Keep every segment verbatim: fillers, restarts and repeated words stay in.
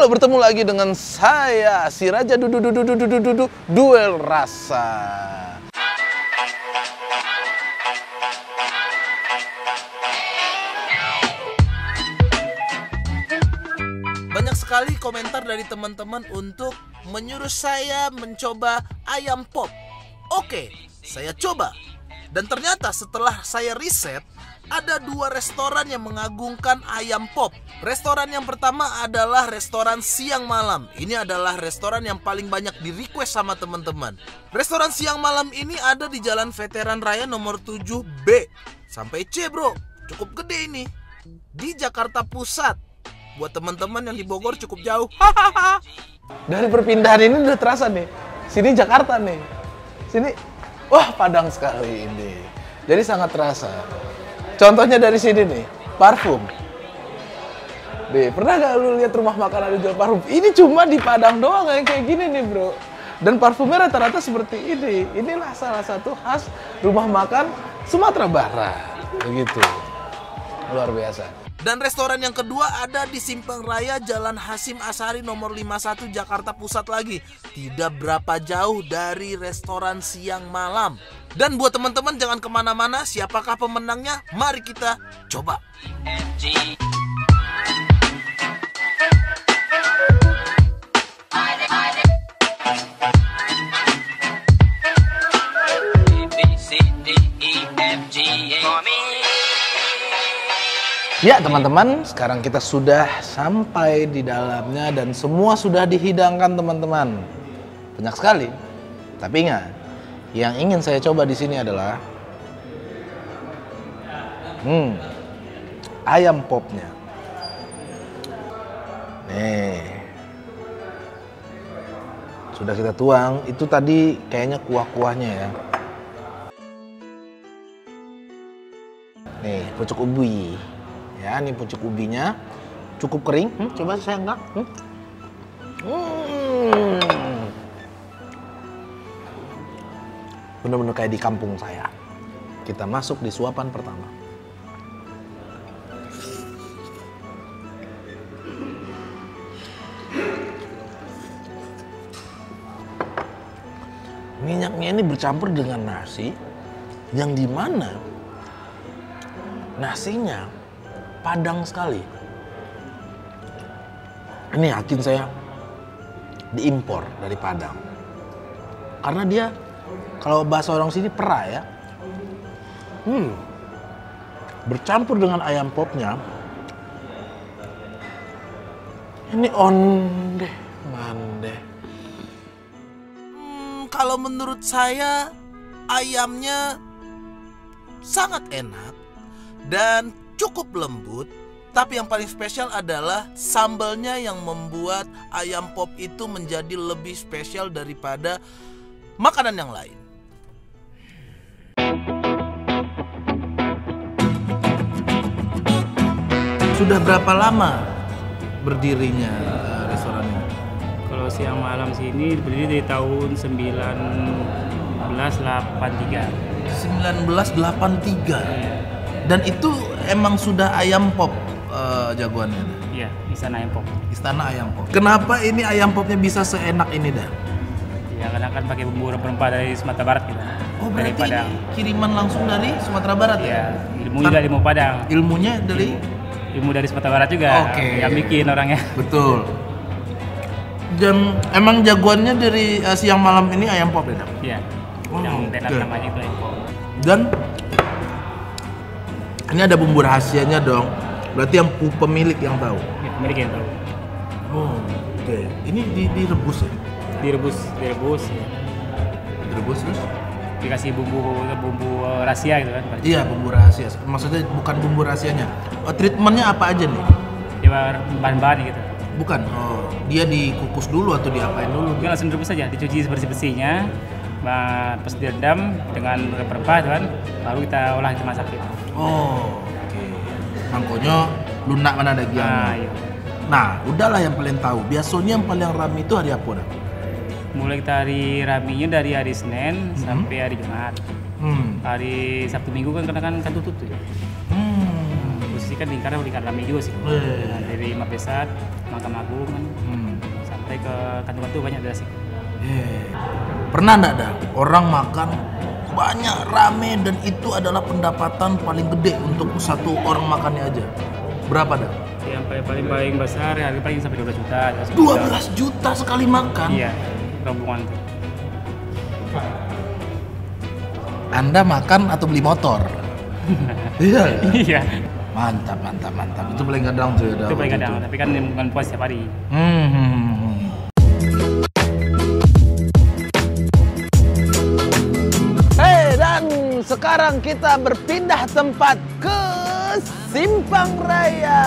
Halo, bertemu lagi dengan saya, si Raja Dudu Dudu Dudu Dudu Dudu Duel Rasa. Banyak sekali komentar dari teman-teman untuk menyuruh saya mencoba ayam pop. Oke, saya coba. Dan ternyata setelah saya riset, ada dua restoran yang mengagungkan ayam pop. Restoran yang pertama adalah restoran siang malam. Ini adalah restoran yang paling banyak di request sama teman-teman. Restoran siang malam ini ada di Jalan Veteran Raya nomor tujuh B sampai C, bro. Cukup gede ini. Di Jakarta Pusat. Buat teman-teman yang di Bogor cukup jauh. Dari perpindahan ini udah terasa nih. Sini Jakarta nih. Sini, wah Padang sekali ini. Jadi sangat terasa. Contohnya dari sini nih, parfum. Nih, pernah gak lu lihat rumah makan ada jual parfum? Ini cuma di Padang doang yang kayak gini nih, bro. Dan parfumnya rata-rata seperti ini. Inilah salah satu khas rumah makan Sumatera Barat. Begitu. Luar biasa. Dan restoran yang kedua ada di Simpang Raya Jalan Hasim Asari nomor lima puluh satu Jakarta Pusat lagi. Tidak berapa jauh dari restoran siang malam. Dan buat teman-teman jangan kemana-mana, siapakah pemenangnya? Mari kita coba. Ya teman-teman, sekarang kita sudah sampai di dalamnya dan semua sudah dihidangkan teman-teman. Banyak sekali. Tapi ingat, yang ingin saya coba di sini adalah hmm, ayam popnya. Nih. Sudah kita tuang, itu tadi kayaknya kuah-kuahnya ya. Nih, pucuk ubi. Ya, ini pucuk ubinya cukup kering. Hmm, coba saya enggak. Hmm. Hmm. Bener-bener kayak di kampung saya. Kita masuk di suapan pertama. Minyaknya ini bercampur dengan nasi, yang dimana nasinya Padang sekali. Ini yakin saya diimpor dari Padang. Karena dia, kalau bahasa orang sini perah ya. Hmm. Bercampur dengan ayam popnya. Ini onde mande. Hmm, kalau menurut saya ayamnya sangat enak dan cukup lembut, tapi yang paling spesial adalah sambalnya yang membuat ayam pop itu menjadi lebih spesial daripada makanan yang lain. Sudah berapa lama berdirinya uh, restoran ini? Kalau siang malam sini berdiri dari tahun seribu sembilan ratus delapan puluh tiga. seribu sembilan ratus delapan puluh tiga. Iya. Dan itu emang sudah ayam pop uh, jagoannya? Iya, Istana Ayam Pop. Istana Ayam Pop. Kenapa ini ayam popnya bisa seenak ini dah? Ya karena kan pakai bumbu rempah dari Sumatera Barat gitu. Oh dari berarti Padang. ini kiriman langsung dari Sumatera Barat ya? Iya, ilmu juga ilmu Padang. Ilmunya dari? Ilmu dari Sumatera Barat juga. Oke. Okay. Yang bikin orangnya. Betul. Dan emang jagoannya dari uh, siang malam ini ayam pop ya? Iya. Oh, yang tenar okay. namanya itu Ayam Pop. Dan ini ada bumbu rahasianya dong. Berarti yang pemilik yang tahu. Ya, pemilik yang tahu. Oh, oke. Okay. Ini di, direbus ya? Direbus, direbus. Ya. Direbus terus? Dikasih bumbu bumbu rahasia gitu kan? Iya, bumbu rahasia. Maksudnya bukan bumbu rahasianya. Oh, treatmentnya apa aja nih? Ya bahan-bahan gitu. Bukan. Oh, dia dikukus dulu atau diapain dulu? Dia langsung direbus saja, dicuci bersih-bersihnya. Terus direndam dengan rempah kan, baru kita olah, kita masak gitu. Oh, oke. Okay. Mangkonya lunak mana dagingnya. Nah, iya. Nah, udahlah yang paling tahu. Biasanya yang paling ramai itu hari apa dah? Mulai kita hari raminya dari hari Senin hmm. sampai hari Jumat. Hmm. Hari Sabtu Minggu kan karena kan kan tutup tuh ya. Hmm. Terus kan lingkaran lingkar rame juga sih. Wih. Nah, dari Imam Besar, Mahkamah Agung kan, Hmm. sampai ke kantor-kantor banyak ada sih. Yeah. Pernah nggak ada orang makan banyak rame dan itu adalah pendapatan paling gede untuk satu orang makannya aja? Berapa dah? Yang paling paling, paling besar harga paling sampai dua belas juta. dua belas juta sekali makan? Iya, rombongan tuh. Anda makan atau beli motor? Iya. Iya. Mantap, mantap, mantap. Itu paling kadang tuh ya. Itu paling kadang, tapi kan bukan puas setiap hari. Hmm. hmm, hmm. Hey, dan sekarang kita berpindah tempat ke Simpang Raya.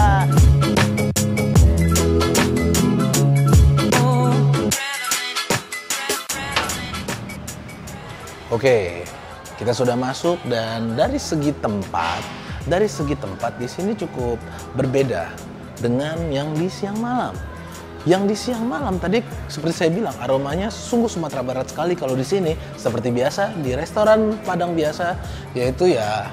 Oke, kita sudah masuk dan dari segi tempat, dari segi tempat di sini cukup berbeda dengan yang di siang malam. Yang di siang malam tadi seperti saya bilang aromanya sungguh Sumatera Barat sekali. Kalau di sini seperti biasa di restoran Padang biasa, yaitu ya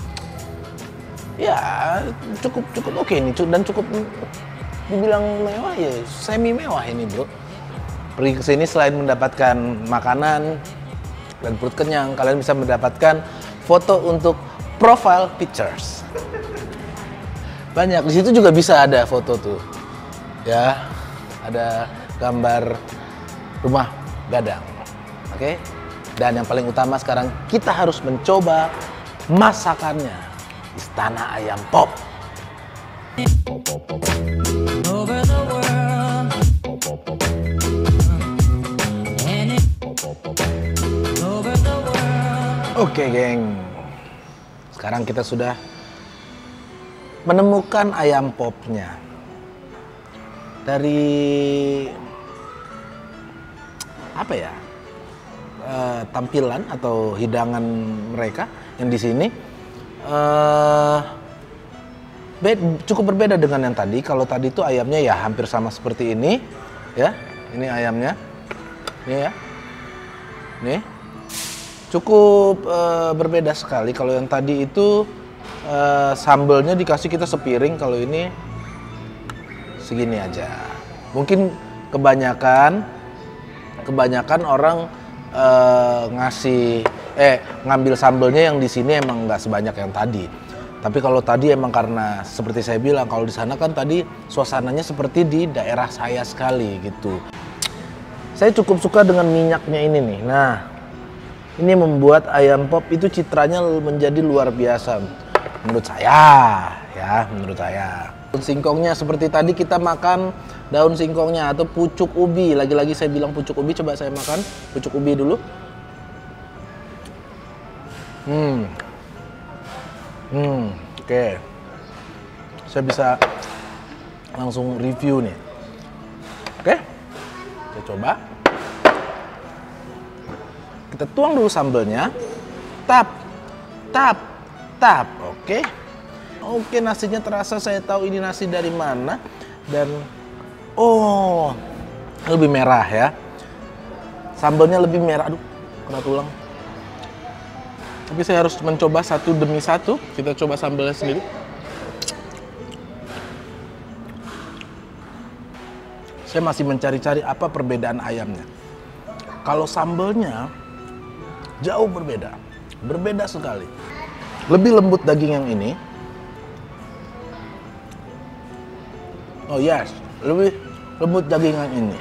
ya cukup cukup oke nih dan cukup dibilang mewah ya semi mewah ini bro. Pergi ke sini selain mendapatkan makanan dan perut kenyang, kalian bisa mendapatkan foto untuk profile pictures. Banyak di situ juga bisa ada foto tuh, ya ada gambar rumah gadang, oke? Dan yang paling utama sekarang kita harus mencoba masakannya, Istana Ayam Pop. Oke geng, sekarang kita sudah menemukan ayam popnya. Dari apa ya, e, tampilan atau hidangan mereka yang di sini e, bed, cukup berbeda dengan yang tadi. Kalau tadi itu ayamnya ya hampir sama seperti ini, ya. Ini ayamnya, ini ya, nih. Cukup uh, berbeda sekali. Kalau yang tadi itu uh, sambelnya dikasih kita sepiring, kalau ini segini aja. Mungkin kebanyakan kebanyakan orang uh, ngasih eh ngambil sambelnya yang di sini emang nggak sebanyak yang tadi. Tapi kalau tadi emang karena seperti saya bilang, kalau di sana kan tadi suasananya seperti di daerah saya sekali gitu. Saya cukup suka dengan minyaknya ini nih. Nah, ini membuat ayam pop itu citranya menjadi luar biasa menurut saya, ya menurut saya. Daun singkongnya seperti tadi kita makan daun singkongnya atau pucuk ubi. Lagi-lagi saya bilang pucuk ubi, coba saya makan pucuk ubi dulu. Hmm, hmm, oke. Okay. Saya bisa langsung review nih. Oke, okay. Saya coba. Kita tuang dulu sambelnya, tap, tap, tap, oke, oke nasinya terasa, saya tahu ini nasi dari mana dan oh lebih merah ya, sambelnya lebih merah, aduh kena tulang. Tapi saya harus mencoba satu demi satu, kita coba sambelnya sendiri. Saya masih mencari-cari apa perbedaan ayamnya. Kalau sambelnya jauh berbeda, berbeda sekali. Lebih lembut daging yang ini. Oh yes, lebih lembut daging yang ini.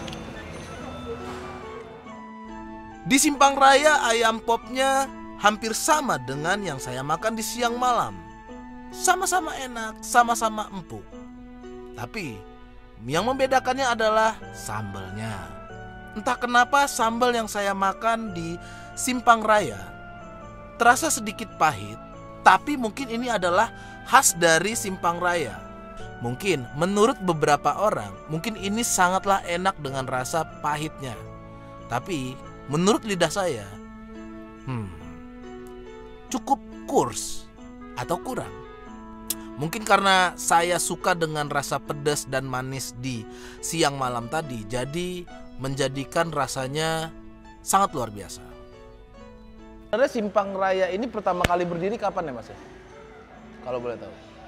Di Simpang Raya ayam popnya hampir sama dengan yang saya makan di siang malam. Sama-sama enak, sama-sama empuk. Tapi yang membedakannya adalah sambelnya. Entah kenapa sambal yang saya makan di Simpang Raya terasa sedikit pahit, tapi mungkin ini adalah khas dari Simpang Raya. Mungkin menurut beberapa orang, mungkin ini sangatlah enak dengan rasa pahitnya. Tapi menurut lidah saya, hmm, cukup kurs atau kurang. Mungkin karena saya suka dengan rasa pedas dan manis di siang malam tadi, jadi menjadikan rasanya sangat luar biasa. Sebenarnya Simpang Raya ini pertama kali berdiri kapan ya Mas? Kalau boleh tahu.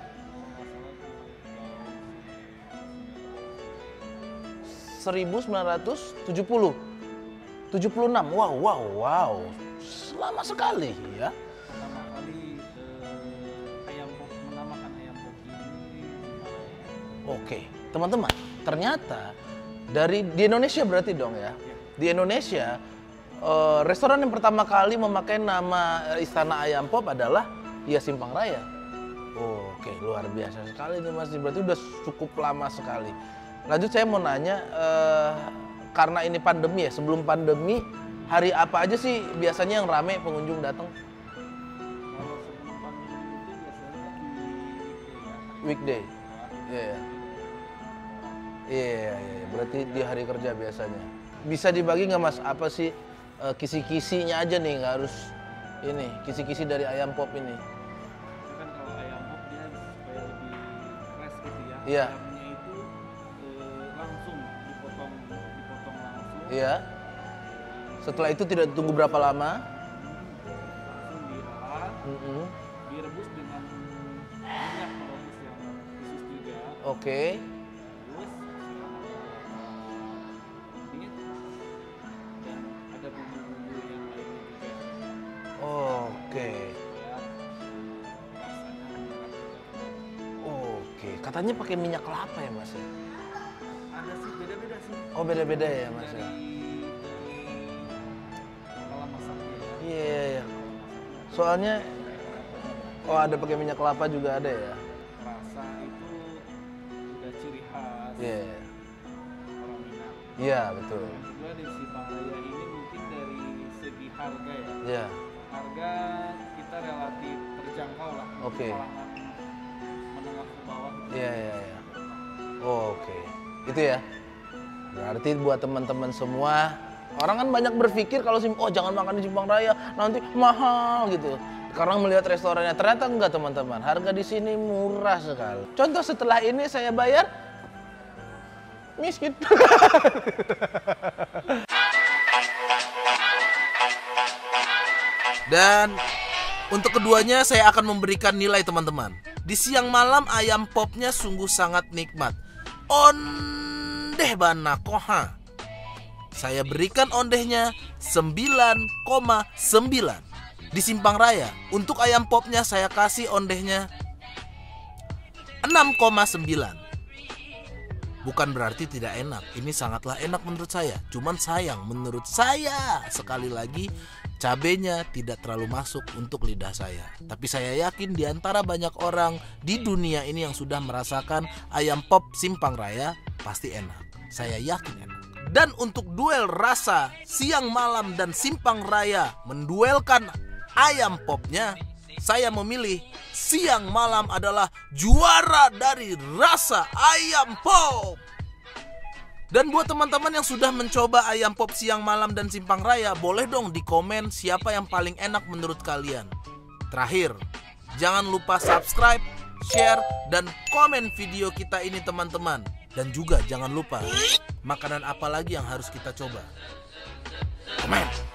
seribu sembilan ratus tujuh puluh. tujuh puluh enam. Wow, wow, wow. Lama sekali ya. Pertama kali eh, ayam pop menamakan ayam pop ini. Oke, teman-teman, ternyata dari di Indonesia berarti dong ya. Di Indonesia eh, restoran yang pertama kali memakai nama Istana Ayam Pop adalah ya Simpang Raya. Oke, luar biasa sekali nih Mas. Berarti udah cukup lama sekali. Lanjut saya mau nanya, eh, karena ini pandemi ya, sebelum pandemi hari apa aja sih biasanya yang rame pengunjung datang? Kalau sebelum pandemi itu biasanya di Weekday. Iya. Iya, iya, berarti di hari kerja biasanya. Bisa dibagi nggak Mas, apa sih eh, kisi-kisinya aja nih, nggak harus ini, kisi-kisi dari ayam pop ini. kan kalau ayam pop dia supaya lebih fresh gitu ya. Iya. Ayamnya itu eh, langsung dipotong, dipotong langsung. Iya. Setelah itu tidak tunggu berapa lama? Langsung diolah, Mm-mm. direbus dengan minyak merebus yang khusus juga. Oke. Terus dingin dan ada bumbu-bumbu yang lainnya juga. Oke. Ya, rasanya menyerap. Oke. Katanya pakai minyak kelapa ya Mas ya? Ada sih beda-beda sih. Oh beda-beda ya Mas ya? Dari pola masaknya ya. Iya, iya, iya. Soalnya, oh ada pakai minyak kelapa juga ada ya? Rasa itu udah ciri khas Iya. orang Minang. Iya betul. Yang kedua di Simpang Raya ini mungkin dari segi harga ya. Iya. Harga kita relatif terjangkau lah. untuk Oke. kalangan menengah ke bawah. Iya, iya, iya. Oh, oke. Itu ya. Berarti buat teman-teman semua, orang kan banyak berpikir kalau sim oh jangan makan di Simpang Raya, nanti mahal gitu. Karena melihat restorannya, ternyata enggak teman-teman. Harga di sini murah sekali. Contoh setelah ini saya bayar miskin. Dan untuk keduanya saya akan memberikan nilai teman-teman. Di siang malam ayam popnya sungguh sangat nikmat. Ondeh bana koha. Saya berikan ondehnya sembilan koma sembilan. Di Simpang Raya untuk ayam popnya saya kasih ondehnya enam koma sembilan. Bukan berarti tidak enak. Ini sangatlah enak menurut saya. Cuman sayang menurut saya, sekali lagi cabenya tidak terlalu masuk untuk lidah saya. Tapi saya yakin di antara banyak orang di dunia ini yang sudah merasakan ayam pop Simpang Raya pasti enak. Saya yakin enak. Dan untuk duel rasa siang malam dan Simpang Raya menduelkan ayam popnya, saya memilih siang malam adalah juara dari rasa ayam pop. Dan buat teman-teman yang sudah mencoba ayam pop siang malam dan Simpang Raya, boleh dong di komen siapa yang paling enak menurut kalian. Terakhir, jangan lupa subscribe, share, dan komen video kita ini teman-teman. Dan juga jangan lupa, makanan apa lagi yang harus kita coba? Komen!